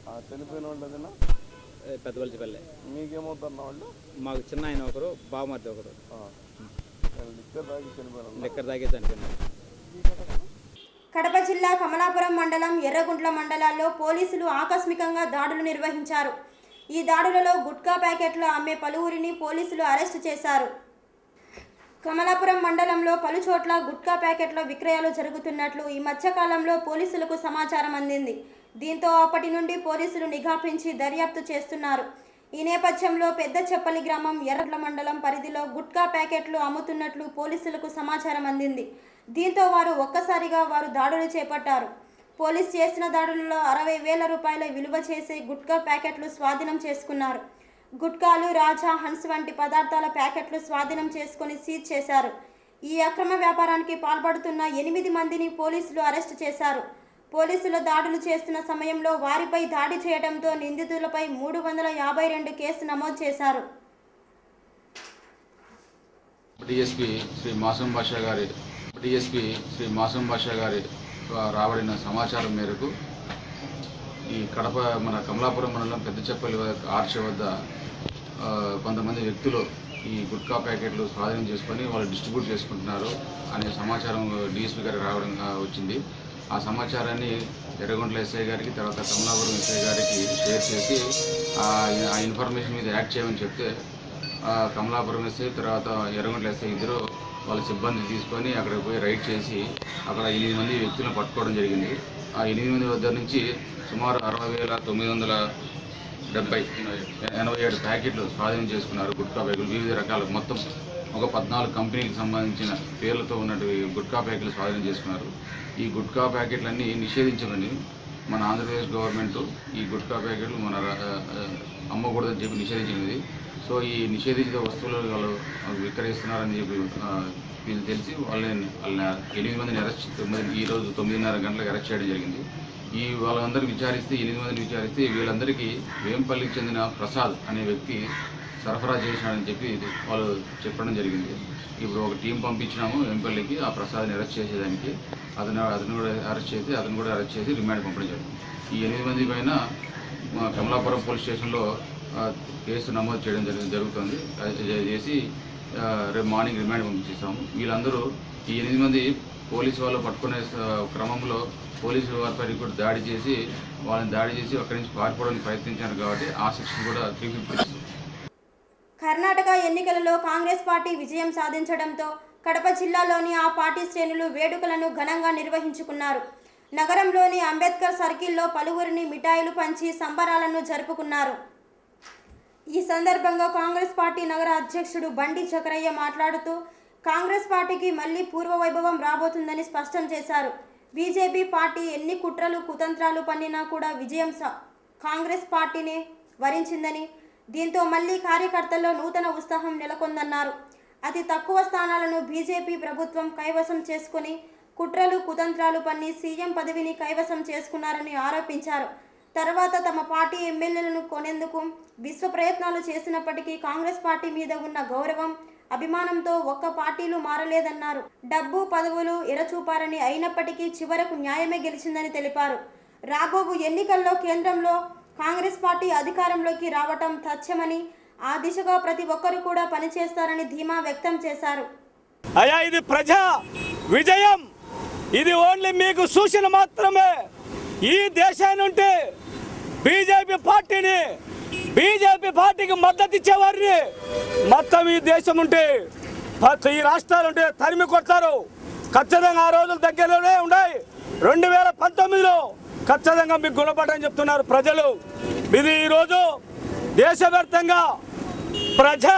పెద్దబలిజిపల్లి. మీకేమవుతున్న వాళ్ళు? మాకు చిన్న ఆయన ఒకరు, బావమర్ది ఒకరు. లిక్కర్ తాగే చనిపోయినారు. కడప జిల్లా కమలాపురం మండలం, ఎర్రగుంట్ల మండలాల్లో పోలీసులు ఆకస్మికంగా దాడులు నిర్వహించారు. ఈ దాడులలో గుట్కా ప్యాకెట్లు అమ్మే పలువురిని పోలీసులు అరెస్టు చేశారు. కమలాపురం మండలంలో పలుచోట్ల గుట్కా ప్యాకెట్ల విక్రయాలు జరుగుతున్నట్లు ఈ మధ్యకాలంలో పోలీసులకు సమాచారం అందింది. దీంతో అప్పటి నుండి పోలీసులు నిఘా పెంచి దర్యాప్తు చేస్తున్నారు. ఈ నేపథ్యంలో పెద్ద చెప్పలి గ్రామం, ఎర్రగుంట్ల మండలం పరిధిలో గుట్కా ప్యాకెట్లు అమ్ముతున్నట్లు పోలీసులకు సమాచారం అందింది. దీంతో ఒక్కసారిగా వారు దాడులు చేపట్టారు. పోలీసు చేసిన దాడులలో 60,000 రూపాయల విలువ చేసే గుట్కా ప్యాకెట్లు స్వాధీనం చేసుకున్నారు. గుట్కాలు, రాజా, హన్స్ వంటి పదార్థాల ప్యాకెట్లు స్వాధీనం చేసుకుని సీజ్ చేశారు. ఈ అక్రమ వ్యాపారానికి పాల్పడుతున్న 8 మందిని పోలీసులు అరెస్టు చేశారు. పోలీసులు దాడులు చేస్తున్న సమయంలో వారిపై దాడి చేయడంతో నిందితులపై 352 కేసు నమోదు చేశారు. డిఎస్పీ శ్రీ మాసూం బాషా గారి రాబడిన సమాచారం మేరకు ఈ కడప మన కమలాపురం మండలం పెద్దచెప్పల్లి ఆర్చ్ వద్ద కొంతమంది వ్యక్తులు ఈ గుట్కా ప్యాకెట్లు స్వాధీనం చేసుకొని వాళ్ళు డిస్ట్రిబ్యూట్ చేసుకుంటున్నారు అనే సమాచారం డిఎస్పీ గారికి రావడం వచ్చింది. ఆ సమాచారాన్ని ఎర్రగొండల ఎస్ఐ గారికి తర్వాత కమలాపురం ఎస్ఐ గారికి షేర్ చేసి ఆ ఇన్ఫర్మేషన్ మీద యాక్ట్ చేయమని చెప్తే కమలాపురం ఎస్ఐ తర్వాత ఎర్రగొండల ఎస్ఐ ఇద్దరు వాళ్ళ సిబ్బంది తీసుకొని అక్కడికి పోయి రైడ్ చేసి అక్కడ 8 మంది వ్యక్తులను పట్టుకోవడం జరిగింది. ఆ 8 మంది వద్ద నుంచి సుమారు 60,987 ప్యాకెట్లు స్వాధీనం చేసుకున్నారు. గుట్కా ప్యాకెట్లు వివిధ రకాల మొత్తం ఒక 14 కంపెనీలకు సంబంధించిన పేర్లతో ఉన్నటువంటి గుట్కా ప్యాకెట్లు స్వాధీనం చేసుకున్నారు. ఈ గుట్కా ప్యాకెట్లన్నీ నిషేధించమని మన ఆంధ్రప్రదేశ్ గవర్నమెంట్ ఈ గుట్కా ప్యాకెట్లు మన అమ్మకూడదని చెప్పి నిషేధించింది. సో ఈ నిషేధించిన వస్తువులు వాళ్ళు విక్రయిస్తున్నారని చెప్పి వీళ్ళు తెలిసి వాళ్ళని 8 మందిని అరెస్ట్ ఈరోజు 9:30 గంటలకు అరెస్ట్ చేయడం జరిగింది. వాళ్ళందరూ విచారిస్తే 8 మందిని విచారిస్తే వీళ్ళందరికీ వేంపల్లికి చెందిన ప్రసాద్ అనే వ్యక్తి సరఫరా చేసినాడని చెప్పి వాళ్ళు చెప్పడం జరిగింది. ఇప్పుడు ఒక టీం పంపించినాము వేంపల్లికి ఆ ప్రసాద్ని అరెస్ట్ చేసేదానికి. అతను కూడా అరెస్ట్ చేసి రిమాండ్ పంపడం జరిగింది. ఈ 8 మంది పైన కమలాపురం పోలీస్ స్టేషన్లో కేసు నమోదు చేయడం జరుగుతుంది. చేసి రేపు మార్నింగ్ రిమాండ్ పంపించేస్తాము. వీళ్ళందరూ ఈ 8 మంది పోలీసు వాళ్ళు పట్టుకునే క్రమంలో పోలీసు వారిపై కూడా దాడి చేసి అక్కడి నుంచి పారిపోవడానికి ప్రయత్నించారు కాబట్టి ఆ సెక్షన్ కూడా 350. కర్ణాటక ఎన్నికలలో కాంగ్రెస్ పార్టీ విజయం సాధించడంతో కడప జిల్లాలోని ఆ పార్టీ శ్రేణులు వేడుకలను ఘనంగా నిర్వహించుకున్నారు. నగరంలోని అంబేద్కర్ సర్కిల్లో పలువురిని మిఠాయిలు పంచి సంబరాలను జరుపుకున్నారు. ఈ సందర్భంగా కాంగ్రెస్ పార్టీ నగర అధ్యక్షుడు బండి చక్రయ్య మాట్లాడుతూ కాంగ్రెస్ పార్టీకి మళ్లీ పూర్వ వైభవం రాబోతుందని స్పష్టం చేశారు. బీజేపీ పార్టీ ఎన్ని కుట్రలు కుతంత్రాలు పన్నినా కూడా విజయం కాంగ్రెస్ పార్టీని వరించిందని, దీంతో మళ్లీ కార్యకర్తల్లో నూతన ఉత్సాహం నెలకొందన్నారు. అతి తక్కువ స్థానాలను బీజేపీ ప్రభుత్వం కైవసం చేసుకుని కుట్రలు కుతంత్రాలు పన్ని సీఎం పదవిని కైవసం చేసుకున్నారని ఆరోపించారు. తర్వాత తమ పార్టీ ఎమ్మెల్యేలను కొనేందుకు విశ్వ ప్రయత్నాలు చేసినప్పటికీ కాంగ్రెస్ పార్టీ మీద ఉన్న గౌరవం అభిమానంతో ఒక్క పార్టీలు మారలేదన్నారు. డబ్బు పదవులు ఎరచూపారని అయినప్పటికీ చివరకు న్యాయమే గెలిచిందని తెలిపారు. రాబోవు ఎన్నికల్లో కేంద్రంలో కాంగ్రెస్ పార్టీ అధికారంలోకి రావటం తథ్యమని, ఆ దిశగా ప్రతి ఒక్కరు కూడా పనిచేస్తారని ధీమా వ్యక్తం చేశారు. అయ్యా ఇది ప్రజా విజయం, ఇది ఓన్లీ మీకు సూచన మాత్రమే. ఈ దేశానుంటే బీజేపీ పార్టీకి మద్దతు ఇచ్చేవారిని మొత్తం ఈ దేశం ఉంటే ఈ రాష్ట్రాలుంటే తరిమి కొడతారు. ఖచ్చితంగా ఆ రోజులు దగ్గరలోనే ఉన్నాయి. 2019లో ఖచ్చితంగా మీకు గుణపడని చెప్తున్నారు ప్రజలు. ఇది ఈరోజు దేశవ్యాప్తంగా ప్రజా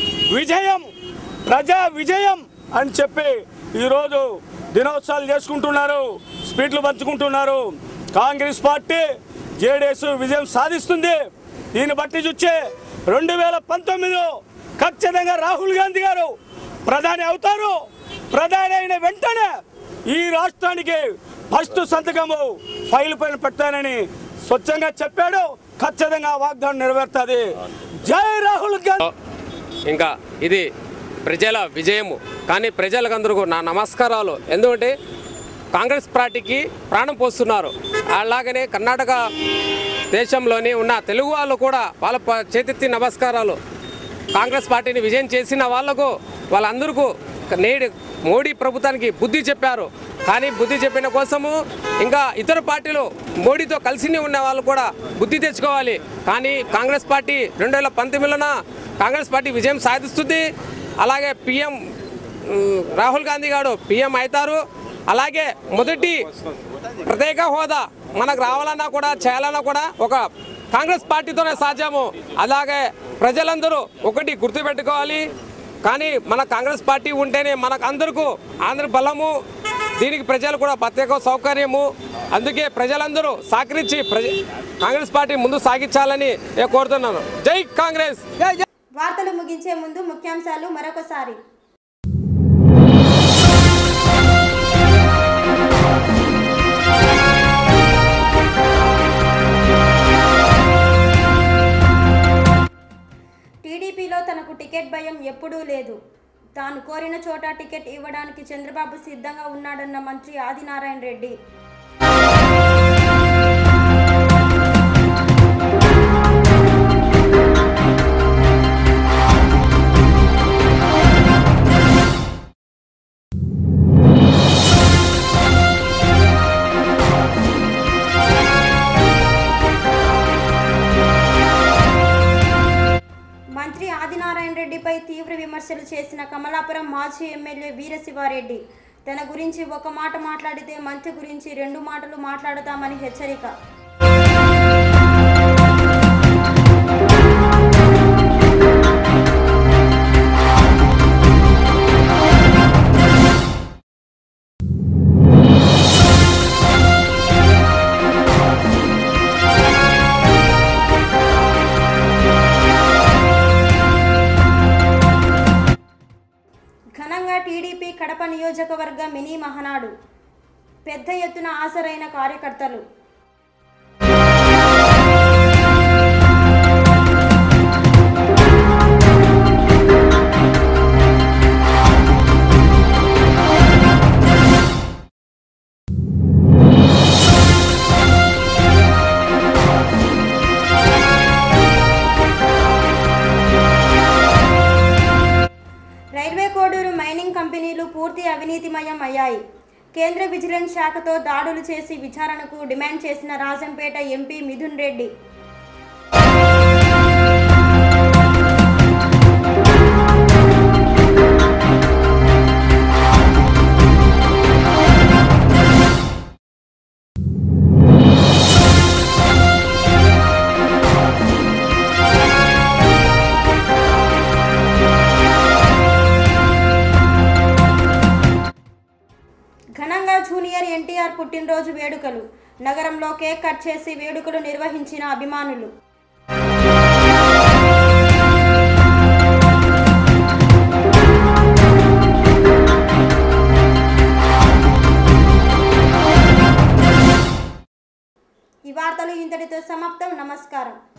విజయం అని చెప్పి ఈరోజు దినోత్సవాలు చేసుకుంటున్నారు, స్పీట్లు పంచుకుంటున్నారు. కాంగ్రెస్ పార్టీ జేడీఎస్ విజయం సాధిస్తుంది. దీన్ని బట్టి చూస్తే 2019లో ఖచ్చితంగా రాహుల్ గాంధీ గారు ప్రధాని అవుతారు. ప్రధాని అయిన వెంటనే ఈ రాష్ట్రానికి ఫస్ట్ సంతకము ఫైల్ పైన పెట్టానని స్వచ్ఛంగా చెప్పాడు. ఖచ్చితంగా వాగ్దానం నెరవేరుతుంది. జై రాహుల్ గాంధీ. ఇంకా ఇది ప్రజల విజయము. కానీ ప్రజలకందరికీ నా నమస్కారాలు. ఎందుకంటే కాంగ్రెస్ పార్టీకి ప్రాణం పోస్తున్నారు. అలాగనే కర్ణాటక దేశంలోని ఉన్న తెలుగు వాళ్ళు కూడా వాళ్ళ చేతెత్తి నమస్కారాలు. కాంగ్రెస్ పార్టీని విజయం చేసిన వాళ్ళందరికీ నేడు మోడీ ప్రభుత్వానికి బుద్ధి చెప్పారు. కానీ బుద్ధి చెప్పిన కోసము ఇంకా ఇతర పార్టీలు మోడీతో కలిసి ఉన్న వాళ్ళు కూడా బుద్ధి తెచ్చుకోవాలి. కానీ కాంగ్రెస్ పార్టీ 2019లోన కాంగ్రెస్ పార్టీ విజయం సాధిస్తుంది. అలాగే పిఎం రాహుల్ గాంధీ గారు పిఎం అవుతారు. అలాగే మొదటి ప్రత్యేక హోదా మనకు రావాలన్నా కూడా చేయాలన్నా కూడా ఒక కాంగ్రెస్ పార్టీతోనే సాధ్యము. అలాగే ప్రజలందరూ ఒకటి గుర్తుపెట్టుకోవాలి. కానీ మన కాంగ్రెస్ పార్టీ ఉంటేనే మనకు అందరికీ ఆంధ్ర బలము, దీనికి ప్రజలు కూడా ప్రత్యేక సౌకర్యము. అందుకే ప్రజలందరూ సహకరించి కాంగ్రెస్ పార్టీ ముందు సాగించాలని నేను కోరుతున్నాను. జై కాంగ్రెస్. వార్తలు ముగించే ముందు ముఖ్యాంశాలు మరొకసారి. టీడీపీలో తనకు టికెట్ భయం ఎప్పుడూ లేదు. తాను కోరిన చోట టికెట్ ఇవ్వడానికి చంద్రబాబు సిద్ధంగా ఉన్నాడన్న మంత్రి ఆదినారాయణ రెడ్డి. మంత్రి ఆదినారాయణ రెడ్డిపై తీవ్ర విమర్శలు చేసిన కమలాపురం మాజీ ఎమ్మెల్యే వీరశివారెడ్డి తన గురించి ఒక మాట మాట్లాడితే మంత్రి గురించి 2 మాటలు మాట్లాడతామని హెచ్చరిక. ఘనంగా టీడీపీ కడప నియోజకవర్గ మినీ మహానాడు. పెద్ద ఎత్తున హాజరైన కార్యకర్తలు. రైల్వే కోడూరు మైనింగ్ కంపెనీలు పూర్తి అవినీతిమయం అయ్యాయి. కేంద్ర విజిలెన్స్ శాఖతో దాడులు చేసి విచారణకు డిమాండ్ చేసిన రాజంపేట ఎంపీ మిథున్ రెడ్డి. ఘనంగా జూనియర్ ఎన్టీఆర్ పుట్టినరోజు వేడుకలు. నగరంలో కేక్ కట్ చేసి వేడుకలు నిర్వహించిన అభిమానులు. ఈ వార్తలు ఇంతటితో సమాప్తం. నమస్కారం.